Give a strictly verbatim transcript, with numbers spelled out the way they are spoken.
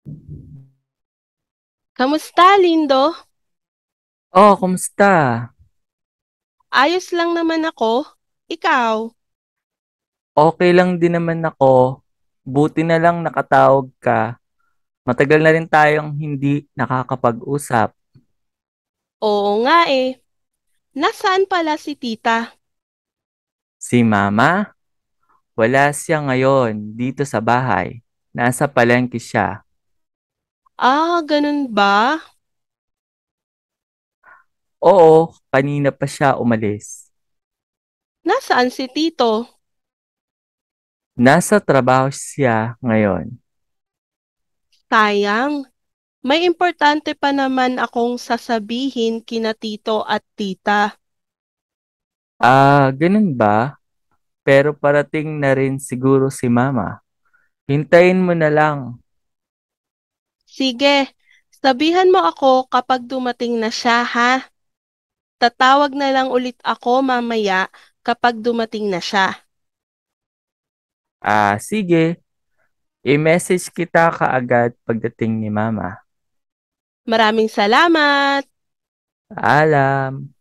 Kamusta, Lindo? Oh, kumusta? Ayos lang naman ako. Ikaw? Okay lang din naman ako. Buti na lang nakatawag ka. Matagal na rin tayong hindi nakakapag-usap. Oo nga eh. Nasaan pala si tita? Si Mama, wala siya ngayon dito sa bahay. Nasa palengke siya. Ah, ganun ba? Oo, kanina pa siya umalis. Nasaan si tito? Nasa trabaho siya ngayon. Sayang. May importante pa naman akong sasabihin kina tito at tita. Ah, ganun ba? Pero parating na rin siguro si Mama. Hintayin mo na lang. Sige, sabihan mo ako kapag dumating na siya ha. Tatawag na lang ulit ako mamaya kapag dumating na siya. Ah, sige. I-message kita kaagad pagdating ni Mama. Maraming salamat! Alam.